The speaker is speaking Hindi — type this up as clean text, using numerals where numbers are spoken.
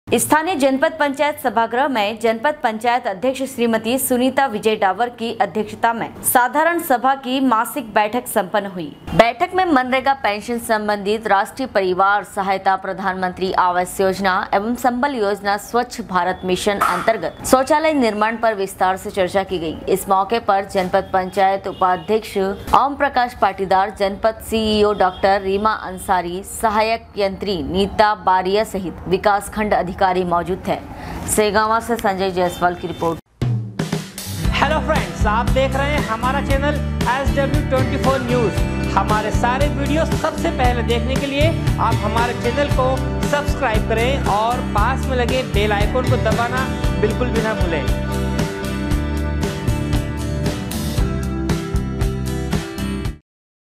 स्थानीय जनपद पंचायत सभागृह में जनपद पंचायत अध्यक्ष श्रीमती सुनीता विजय डावर की अध्यक्षता में साधारण सभा की मासिक बैठक संपन्न हुई। बैठक में मनरेगा पेंशन संबंधित राष्ट्रीय परिवार सहायता, प्रधानमंत्री आवास योजना एवं संबल योजना, स्वच्छ भारत मिशन अंतर्गत शौचालय निर्माण पर विस्तार से चर्चा की गई। इस मौके पर जनपद पंचायत उपाध्यक्ष ओम प्रकाश पाटीदार, जनपद सीईओ डॉक्टर रीमा अंसारी, सहायक यंत्री नीता बारिया सहित विकास खंड अधिकारी मौजूद थे। सेगावा से संजय जायसवाल की रिपोर्ट। हेलो फ्रेंड्स, आप देख रहे हैं हमारा चैनल SW24 न्यूज। हमारे सारे वीडियो सबसे पहले देखने के लिए आप हमारे चैनल को सब्सक्राइब करें और पास में लगे बेल आइकन को दबाना बिल्कुल भी ना भूलें।